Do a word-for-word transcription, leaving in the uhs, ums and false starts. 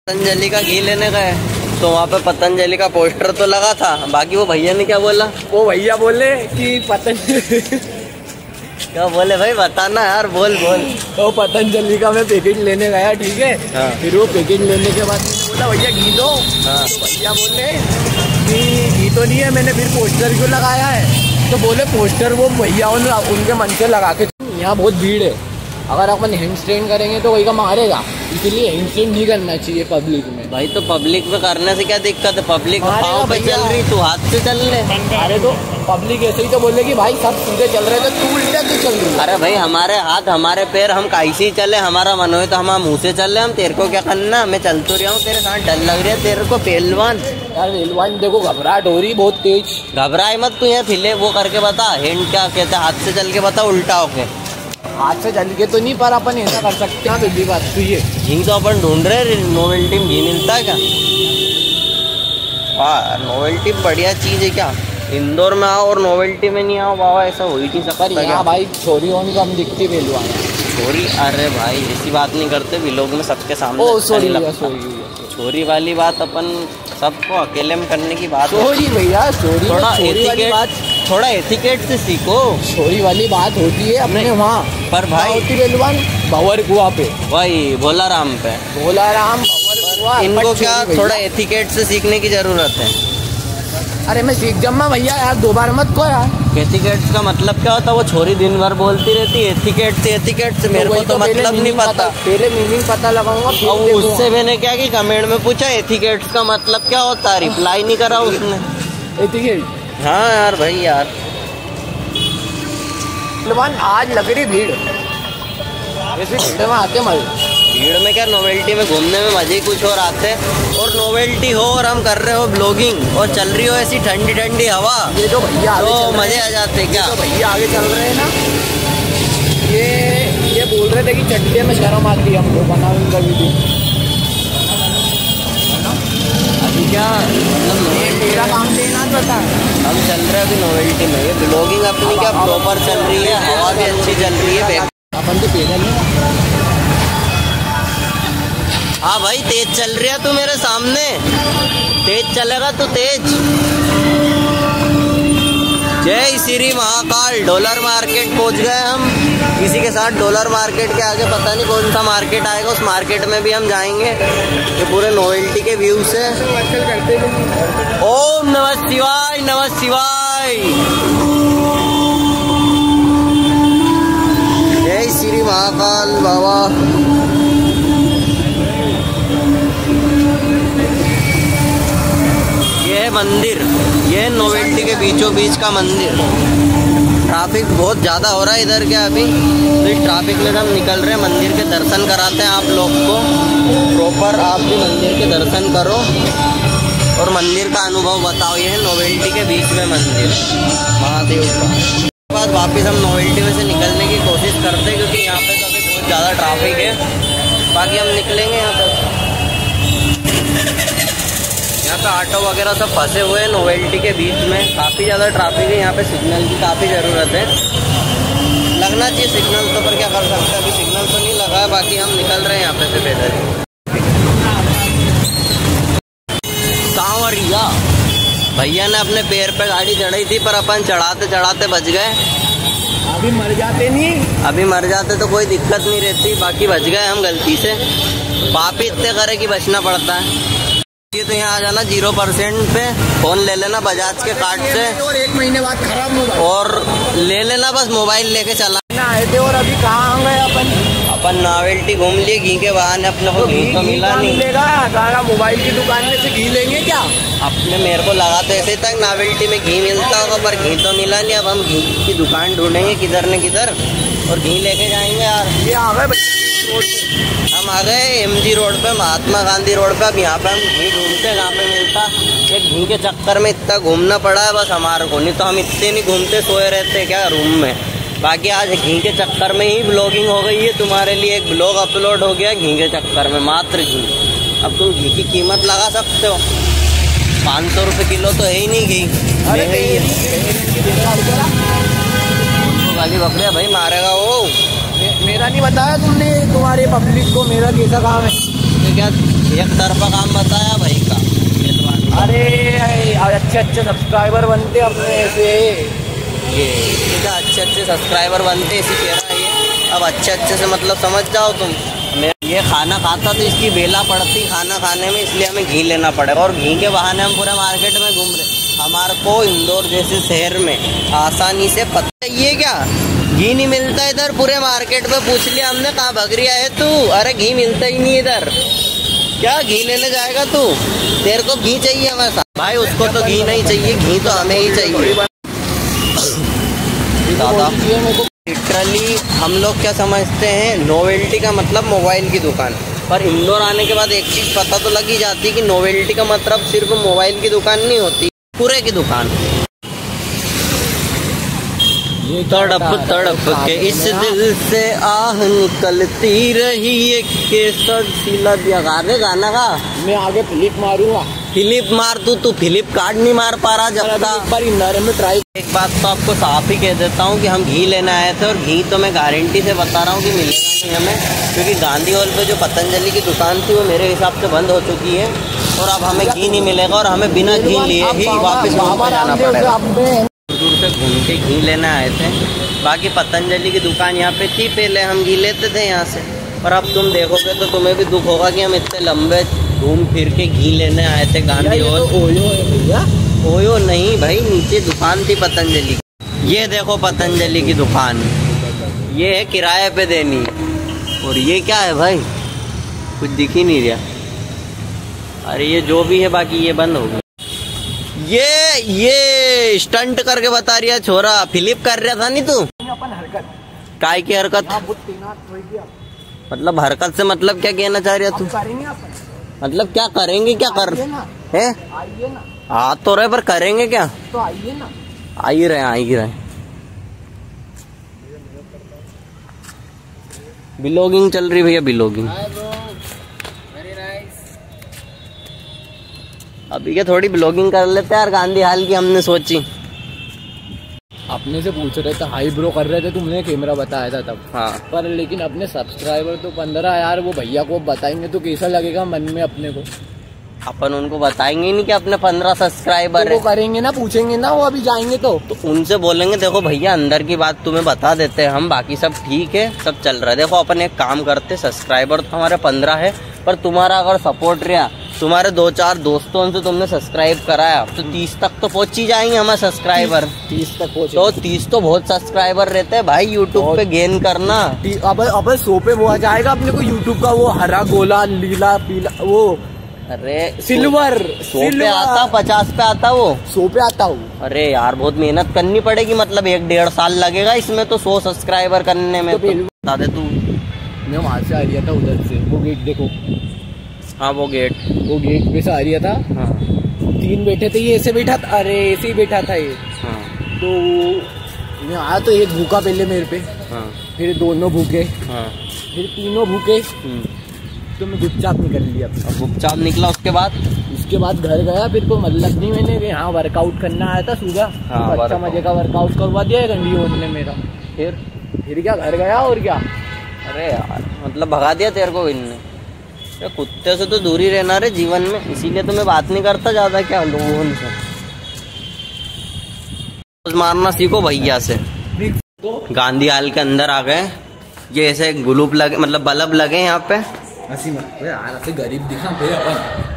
पतंजलि का घी लेने गए तो वहाँ पे पतंजलि का पोस्टर तो लगा था, बाकी वो भैया ने क्या बोला? वो भैया बोले कि पतंजलि क्या बोले भाई, बताना यार, बोल बोल। तो पतंजलि का मैं पैकेट लेने गया, ठीक है। हाँ। फिर वो पैकेट लेने के बाद बोला भैया घी दो। हाँ। तो भैया बोले कि घी तो नहीं है, मैंने फिर पोस्टर क्यों लगाया है? तो बोले पोस्टर वो भैया उनके मन से लगा के, यहाँ बहुत भीड़ है, अगर अपन हैंड स्टैंड करेंगे तो वही का मारेगा, इसलिए हैंड स्टैंड नहीं करना चाहिए पब्लिक में। भाई तो पब्लिक में करने से क्या दिक्कत है? पब्लिक पाँव पे चल रही, तू हाथ से चल ले। अरे तो पब्लिक ऐसे ही तो बोले कि भाई सब सीधे चल रहे थे, तू उल्टा क्यों चल रही? अरे भाई हमारे हाथ हमारे पैर, हम कैसे ही चले, हमारा मन हो तो हम मुँह से चल रहे, हम तेरे को क्या करना? मैं चल तो रहा हूँ, तेरे साथ डर लग रहा है तेरे को पहलवान। यार पहलवान देखो घबराहट हो रही बहुत तेज। घबराए मत, तू यहाँ फिले वो करके बता, हैंड क्या कहते हैं, हाथ से चल के बता उल्टा होके। हाथ से चल के तो नहीं, पर अपन ऐसा कर सकते हैं। पहली बात तो ये घी तो अपन ढूंढ रहे, नोवेल्टी में घी मिलता है क्या? वाह, नोवेल्टी बढ़िया चीज़ है क्या? इंदौर में आओ और नोवेल्टी में नहीं आओ बाबा, ऐसा हो ही नहीं सकता क्या भाई? छोरी होने को हम दिखती पहलवान छोरी। अरे भाई ऐसी बात नहीं करते भी, लोग में सबके सामने। ओ सॉरी, छोरी वाली बात अपन सबको अकेले में करने की बात। छोरी भैया, छोरी थोड़ा एथिकेट, थोड़ा एथिकेट से सीखो। छोरी वाली बात होती है अपने वहाँ, पर भाई होती पहलवान भंवर कुआं पे, वही भोला राम पे, भोला राम भंवर कुआं। इनको क्या थोड़ा एथिकेट से सीखने की जरूरत है? अरे मैं सीख जाऊंगा भैया, यार दो बार मत को यार। एथिकेट का मतलब क्या होता है? वो छोरी दिन भर बोलती रहती है एथिकेट से एथिकेट से, मेरे को तो मतलब नहीं पता। पहले मीनिंग पता लगाऊंगा, फिर उससे मैंने क्या कि कमेंट में पूछा एथिकेट का मतलब क्या होता है, रिप्लाई नहीं करा उसने। एथिकेट? हाँ यार भाई यार, आज लग रही भीड़, ऐसे भीड़ में आते मजे। भीड़ में क्या, नोवेल्टी में घूमने में मजे ही कुछ और आते हैं। और नोवेल्टी हो और हम कर रहे हो ब्लॉगिंग और चल रही हो ऐसी ठंडी ठंडी हवा, ये जो भैया तो मजे आ जाते क्या? तो भैया आगे चल रहे हैं ना, ये ये बोल रहे थे कि चट्टे में शर्म आती है हमको, बनाओ उनका वीडियो। अभी क्या मतलब मेरा काम देना पता है, हम चल रहे हैं अभी नोवेल्टी में, ये ब्लॉगिंग अपनी क्या प्रॉपर चल रही है, हवा भी अच्छी चल रही है। अपन तो पैदल नहीं। हाँ भाई तेज चल रही है तू मेरे सामने, तेज चलेगा तू तेज। जय श्री महाकाल। डॉलर मार्केट पहुंच गए हम, किसी के साथ डॉलर मार्केट के आगे पता नहीं कौन सा मार्केट आएगा, उस मार्केट में भी हम जाएंगे। ये पूरे नोवेल्टी के व्यू से। ओम नमः शिवाय, नमः शिवाय, जय श्री महाकाल बाबा। ये है मंदिर, ये है नोवेल्टी के बीचों बीच का मंदिर। ट्रैफिक बहुत ज़्यादा हो रहा है इधर क्या अभी, तो इस ट्रैफिक में हम निकल रहे हैं, मंदिर के दर्शन कराते हैं आप लोग को प्रॉपर। आप भी मंदिर के दर्शन करो और मंदिर का अनुभव बताओ। ये है नोवेल्टी के बीच में मंदिर महादेव का। उसके बाद वापस हम नोवेल्टी में से निकलने की कोशिश करते हैं, क्योंकि यहाँ पे तो अभी बहुत ज़्यादा ट्रैफिक है। बाकी हम निकलेंगे यहाँ पर, यहाँ पे ऑटो वगैरह सब फंसे हुए हैं नोवेल्टी के बीच में, काफ़ी ज़्यादा ट्रैफिक है। यहाँ पे सिग्नल की काफ़ी ज़रूरत है, लगना चाहिए सिग्नल तो, पर क्या कर सकते हैं, अभी सिग्नल तो नहीं लगा है। बाकी हम निकल रहे हैं यहाँ पे से पैदल। सांवरिया भैया ने अपने पैर पे गाड़ी चढ़ाई थी, पर अपन चढ़ाते चढ़ाते बच गए। अभी मर जाते नहीं, अभी मर जाते तो कोई दिक्कत नहीं रहती, बाकी बच गए हम गलती से। पाप ही इतने करे कि बचना पड़ता है। ये तो यहाँ आ जाना जीरो परसेंट पे, फोन ले लेना बजाज के कार्ड से, और एक महीने बाद खराब मोबाइल, और ले लेना बस मोबाइल लेके चला आए थे। और अभी कहाँ गए अपन? अपन नोवेल्टी घूम लिए, घी के बहाने अपने को घी तो मिला नहीं। मिलेगा मोबाइल की दुकान में से घी लेंगे क्या? अपने मेरे को लगा तो ऐसे तक नोवेल्टी में घी मिलता होगा, पर घी तो मिला नहीं। अब हम घी की दुकान ढूंढेंगे किधर न किधर और घी लेके जाएंगे यार। ये आ गए हम आ गए एम जी रोड पे, महात्मा गांधी रोड पे। अब यहाँ पे हम घी ढूंढते हैं कहाँ पे मिलता। एक घी के चक्कर में इतना घूमना पड़ा है बस हमारे को, नहीं तो हम इतने नहीं घूमते, सोए रहते क्या रूम में। बाकी आज घी के चक्कर में ही ब्लॉगिंग हो गई है तुम्हारे लिए, एक ब्लॉग अपलोड हो गया घी के चक्कर में, मात्र घी। अब तुम घी की कीमत लगा सकते हो, पाँच सौ रुपये किलो तो है ही नहीं घी, महंगाई है। वाली बकरिया भाई मारेगा वो। मेरा नहीं बताया तुमने, तुम्हारे पब्लिक को मेरा कैसा काम है। क्या एक तरफा काम बताया भाई का। अरे अच्छे अच्छे सब्सक्राइबर बनते अपने से, ये क्या अच्छे अच्छे सब्सक्राइबर बनते इसी कह रहा है ये। अब अच्छे अच्छे से मतलब समझ जाओ तुम। मैं ये खाना खाता तो इसकी बेला पड़ती खाना खाने में, इसलिए हमें घी लेना पड़ेगा और घी के बहाने हम पूरे मार्केट में घूम रहे। हमारे को इंदौर जैसे शहर में आसानी से पता ये क्या घी नहीं मिलता इधर। पूरे मार्केट में पूछ लिया हमने, कहाँ भग रहा है तू? अरे घी मिलता ही नहीं इधर। क्या घी लेने जाएगा तू? तेरे को घी चाहिए हमेशा भाई, उसको तो घी नहीं चाहिए, घी तो हमें ही चाहिए। दादा लिटरली हम लोग क्या समझते हैं नोवेल्टी का मतलब मोबाइल की दुकान, पर इंदौर आने के बाद एक चीज पता तो लगी जाती है कि नोवेल्टी का मतलब सिर्फ मोबाइल की दुकान नहीं होती, पूरे की दुकान। तड़प तड़प के इस दिल से आह निकलती रही एक केसर सिला दिया। गाने गाना का मैं आगे फ्लिप मारूंगा। फिलिप मार तू तू फिलिप कार्ड नहीं मार पा रहा जब तक। एक बार इंदौर में ट्राई। एक बात तो आपको साफ ही कह देता हूँ कि हम घी लेने आए थे और घी तो मैं गारंटी से बता रहा हूँ कि मिलेगा नहीं हमें, क्योंकि गांधी हॉल पे जो पतंजलि की दुकान थी वो मेरे हिसाब से बंद हो चुकी है और अब हमें घी नहीं मिलेगा और हमें बिना घी लिए ही वापस जाना पड़ेगा। दूर से घूम के घी लेने आए थे। बाकी पतंजलि की दुकान यहाँ पे थी पहले, हम घी लेते थे यहाँ से, और अब तुम देखोगे तो तुम्हें भी दुख होगा कि हम इतने लंबे घूम फिर के घी लेने आए थे गांधी हॉल। ओयो है भैया? ओयो नहीं भाई, नीचे दुकान थी पतंजलि। ये देखो पतंजलि की दुकान, ये है किराए पे देनी। और ये क्या है भाई, कुछ दिख ही नहीं रहा। अरे ये जो भी है, बाकी ये बंद हो गया। ये ये स्टंट करके बता रही है छोरा, फिलिप कर रहा था नहीं तू? अपन हरकत काय की हरकत? मतलब हरकत से मतलब क्या कहना चाह रहा तू? मतलब क्या करेंगे, क्या कर है? आइए ना। आ तो रहे पर करेंगे क्या? तो आइए ना। आ ही रहे आ ही रहे। बिलोगिंग चल रही भैया, बिलोगिंग। अभी क्या थोड़ी ब्लॉगिंग कर लेते हैं यार गांधी हाल की, हमने सोची। अपने से पूछ रहे थे, हाई ब्रो कर रहे थे, तुमने कैमरा बताया था तब। हाँ। पर लेकिन अपने सब्सक्राइबर तो पंद्रह यार, वो भैया को बताएंगे तो कैसा लगेगा मन में अपने को? अपन उनको बताएंगे नहीं कि अपने पंद्रह सब्सक्राइबर तो वो करेंगे ना, पूछेंगे ना, वो अभी जाएंगे तो तो उनसे बोलेंगे देखो भैया अंदर की बात तुम्हें बता देते हैं हम, बाकी सब ठीक है, सब चल रहा है। देखो अपन एक काम करते, सब्सक्राइबर तो हमारे पंद्रह है, पर तुम्हारा अगर सपोर्ट रहा, तुम्हारे दो चार दोस्तों से तुमने सब्सक्राइब कराया तो तीस तक तो पहुंच ही जाएंगे हमारे सब्सक्राइबर। तीस तक पहुंचे तो तीस तो बहुत सब्सक्राइबर रहते हैं भाई यूट्यूब पे गेन करना। अब अब सौ पे वो आ जाएगा अपने को यूट्यूब का, वो हरा गोला लीला पीला, वो अरे सिल्वर सौ पे आता, पचास पे आता, वो सौ पे आता हूँ। अरे यार बहुत मेहनत करनी पड़ेगी, मतलब एक डेढ़ साल लगेगा इसमें तो सौ सब्सक्राइबर करने में। तो बता दे तू। मैं वहां से आ रहा था उधर से, वो गेट देखो। हाँ वो गेट, वो गेट पे से आ रहा था। हाँ। तीन बैठे थे, ये ऐसे बैठा था, अरे ऐसे ही बैठा था ये। हाँ। तो मैं आया तो एक भूखा पहले मेरे पे। हाँ। फिर दोनों भूखे। हाँ। फिर तीनों भूखे। तो मैं गुपचाप निकल लिया। अब गुपचाप निकला, उसके बाद उसके बाद घर गया, फिर को मतलब नहीं मैंने हाँ वर्कआउट करना आया था सुबह। हाँ, तो अच्छा मजे का वर्कआउट करवा दिया गंडी होने मेरा। फिर फिर क्या घर गया और क्या। अरे यार मतलब भगा दिया तेरे को इनने। कुत्ते से तो दूरी रहना रे जीवन में, इसीलिए तो मैं बात नहीं करता ज्यादा क्या लोगों से। मारना सीखो भैया से। गांधी हाल के अंदर आ गए, ये ऐसे ग्लूब लगे, मतलब बल्ब लगे यहाँ पे। हंसी मत यार, गरीब दिखा फिर अपन